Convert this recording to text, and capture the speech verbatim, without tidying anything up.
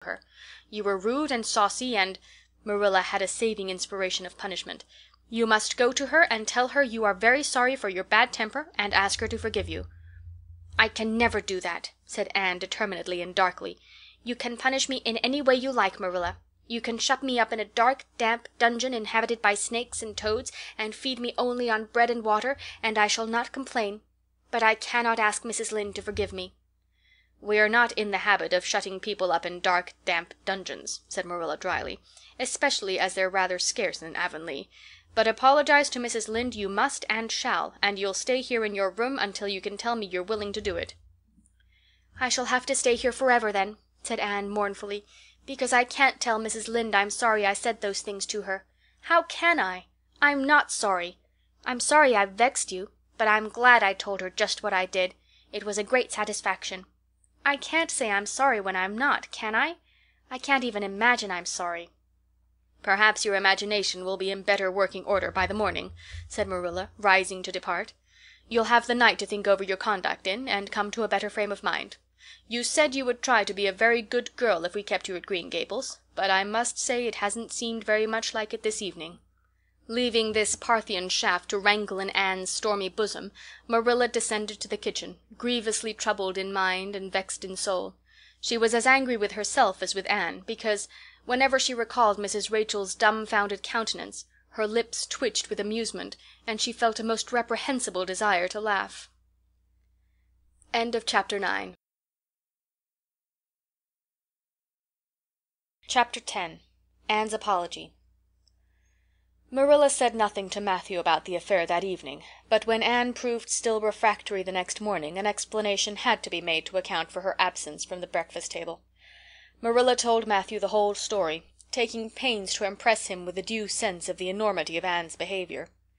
her. You were rude and saucy and—" Marilla had a saving inspiration of punishment. "You must go to her and tell her you are very sorry for your bad temper and ask her to forgive you." "I can never do that," said Anne determinedly and darkly. "You can punish me in any way you like, Marilla. You can shut me up in a dark, damp dungeon inhabited by snakes and toads, and feed me only on bread and water, and I shall not complain. But I cannot ask Mrs. Lynde to forgive me." "We are not in the habit of shutting people up in dark, damp dungeons," said Marilla dryly, "especially as they're rather scarce in Avonlea. But apologize to Mrs. Lynde you must and shall, and you'll stay here in your room until you can tell me you're willing to do it." "I shall have to stay here forever then," said Anne mournfully, "because I can't tell Mrs. Lynde I'm sorry I said those things to her. How can I? I'm not sorry. I'm sorry I've vexed you, but I'm glad I told her just what I did. It was a great satisfaction. I can't say I'm sorry when I'm not, can I? I can't even imagine I'm sorry." "Perhaps your imagination will be in better working order by the morning," said Marilla, rising to depart. "You'll have the night to think over your conduct in, and come to a better frame of mind. You said you would try to be a very good girl if we kept you at Green Gables, but I must say it hasn't seemed very much like it this evening." Leaving this Parthian shaft to rankle in Anne's stormy bosom, Marilla descended to the kitchen, grievously troubled in mind and vexed in soul. She was as angry with herself as with Anne, because, whenever she recalled Missus Rachel's dumbfounded countenance, her lips twitched with amusement, and she felt a most reprehensible desire to laugh. End of chapter nine. Chapter ten. Anne's Apology. Marilla said nothing to Matthew about the affair that evening, but when Anne proved still refractory the next morning an explanation had to be made to account for her absence from the breakfast table. Marilla told Matthew the whole story, taking pains to impress him with a due sense of the enormity of Anne's behavior.